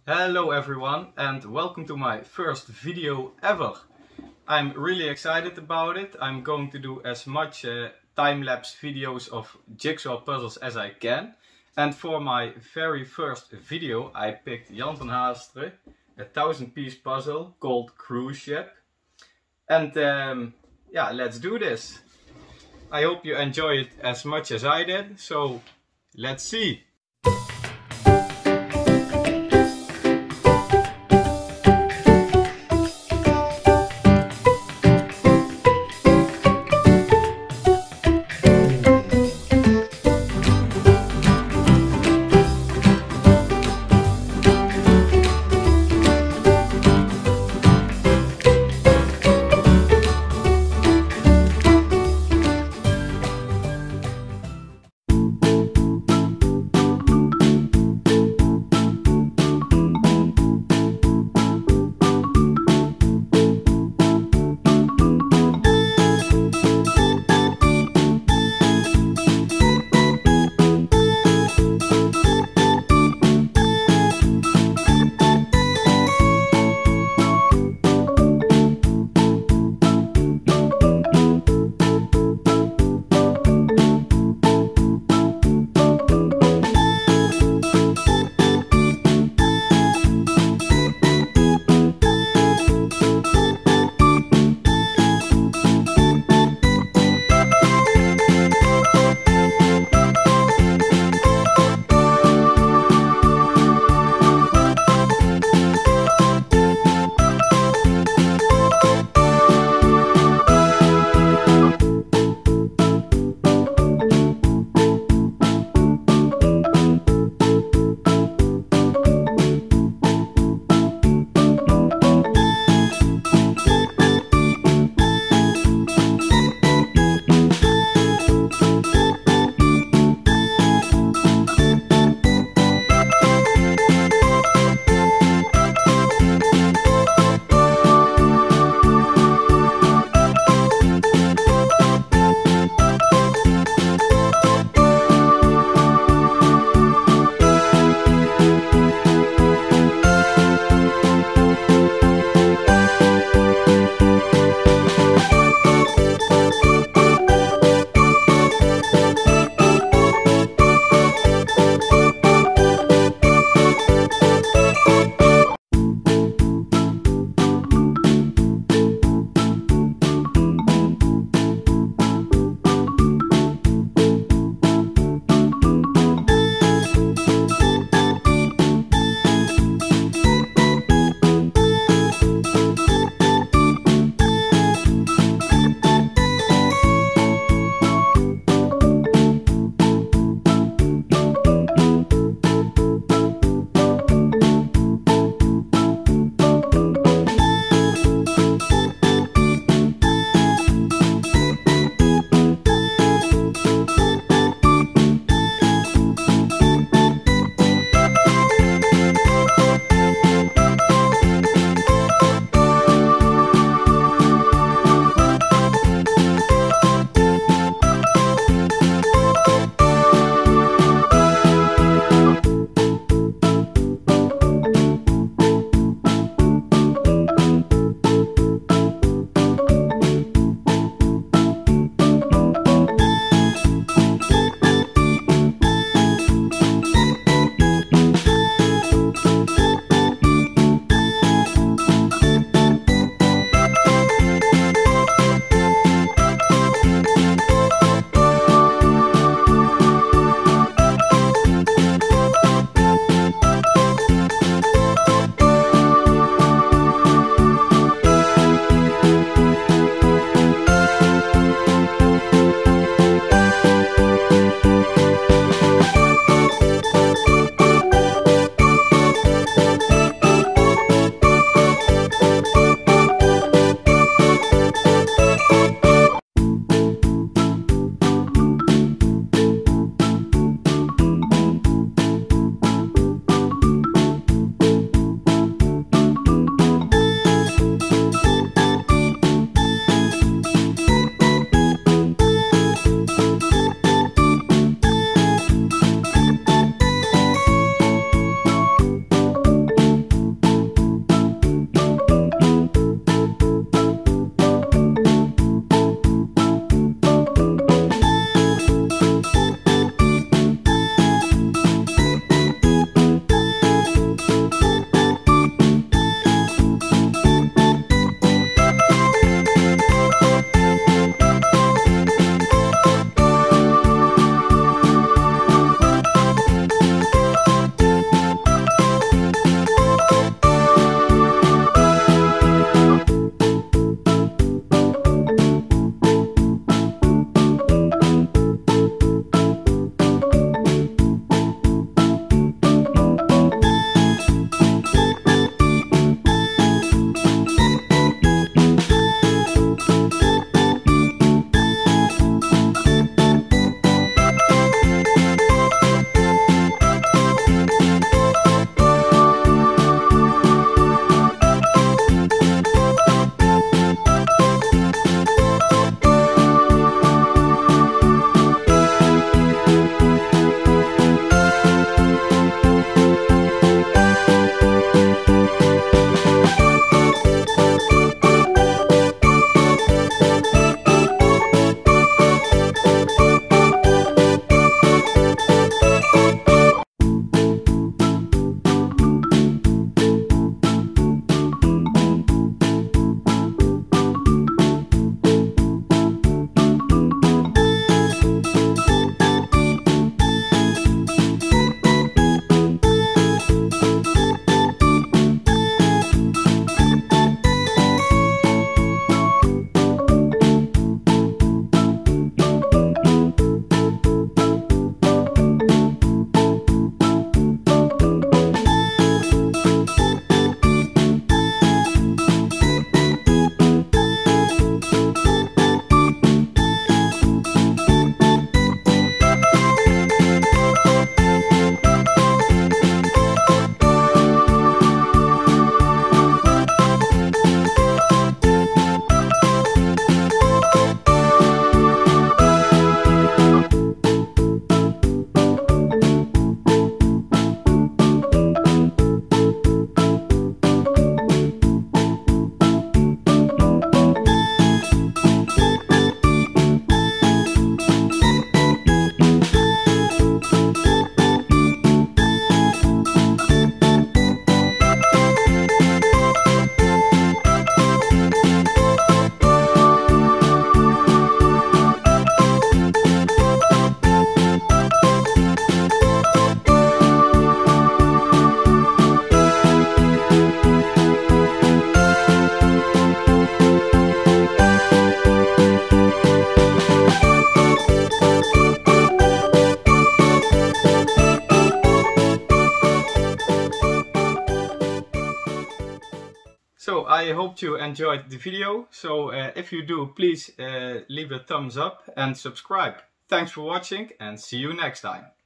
Hello everyone and welcome to my first video ever. I'm really excited about it. I'm going to do as much time-lapse videos of jigsaw puzzles as I can. And for my very first video I picked Jan van Haasteren, a 1000-piece puzzle called Cruise Ship. And yeah, let's do this. I hope you enjoy it as much as I did, so let's see. So I hope you enjoyed the video. So if you do, please leave a thumbs up and subscribe. Thanks for watching and see you next time.